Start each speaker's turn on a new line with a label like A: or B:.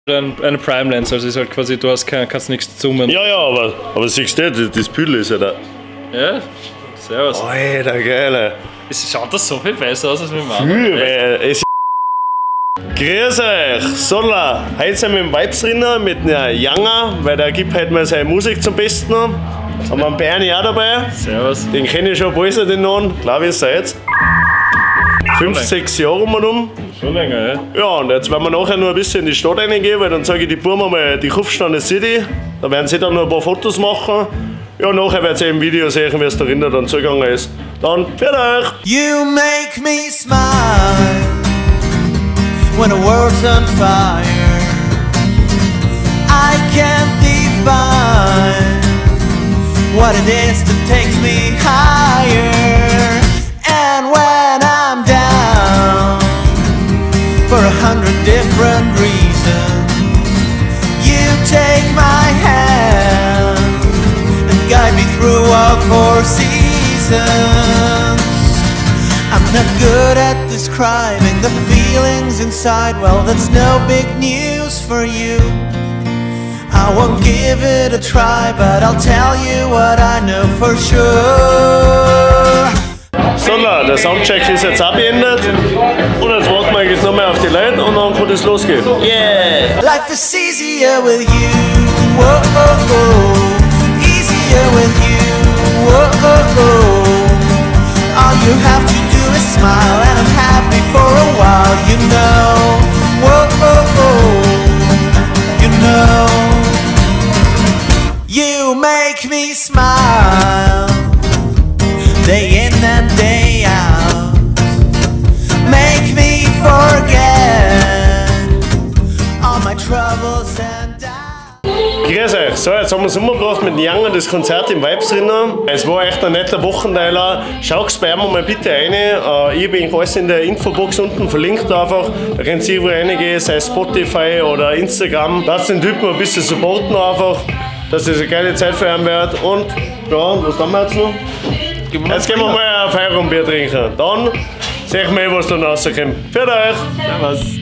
A: Eine Prime Lens, also ist halt quasi, du kannst nichts zoomen.
B: Ja, aber siehst du, das Büdel ist ja da.
A: Ja, servus.
B: Alter, geil.
A: Schaut das so viel besser aus als mit dem anderen?
B: Grüß euch! So, heute sind wir im Vibes drin mit einer Younger, weil der gibt halt mal seine Musik zum Besten. Haben wir einen Bernie auch dabei.
A: Servus.
B: Den kenne ich schon bald, den Namen. Glaube ich, seit 5, 6 Jahren um.
A: Schon länger, ja.
B: Ja, und jetzt werden wir nachher noch ein bisschen in die Stadt reingehen, weil dann zeige ich die Buben mal die Kufsteiner City. Da werden sie dann noch ein paar Fotos machen. Ja, nachher werdet ihr im Video sehen, wie es da drinnen dann zugegangen ist. Dann, für euch!
C: You make me smile when the world's on fire. I can't define what it is that takes me higher. And when I'm down for 100 different reasons, you take my hand and guide me through all 4 seasons. I'm not good at describing the feelings inside. Well, that's no big news for you. I won't give it a try, but I'll tell you what I know for sure.
B: So, der Soundcheck ist jetzt auch beendet. Und jetzt warten wir eigentlich noch mal auf die Leute und dann kann das losgehen. Yeah!
C: Life is easier with you. Whoa, oh, oh. Easier with you. Whoa, oh, oh. All you have to do is smile, and I'm happy for a while, you know. Whoa, oh, oh. You know. You make me smile, day in and day out. Make me forget all my troubles and doubts.
B: Grüß euch! So, jetzt haben wir es umgebracht mit dem Younger, das Konzert im Vibes drinnen. Es war echt ein netter Wochenteiler. Schaut bei ihm mal bitte rein. Ich habe alles in der Infobox unten verlinkt einfach. Da könnt ihr irgendwo reingehen, sei es Spotify oder Instagram. Lasst den Typen ein bisschen supporten einfach, dass das eine geile Zeit für ihn wird. Und ja, was haben wir jetzt noch? Jetzt gehen wir mal ein Feierabendbier trinken. Dann sehen wir, was da rauskommt. Für euch!
A: Servus.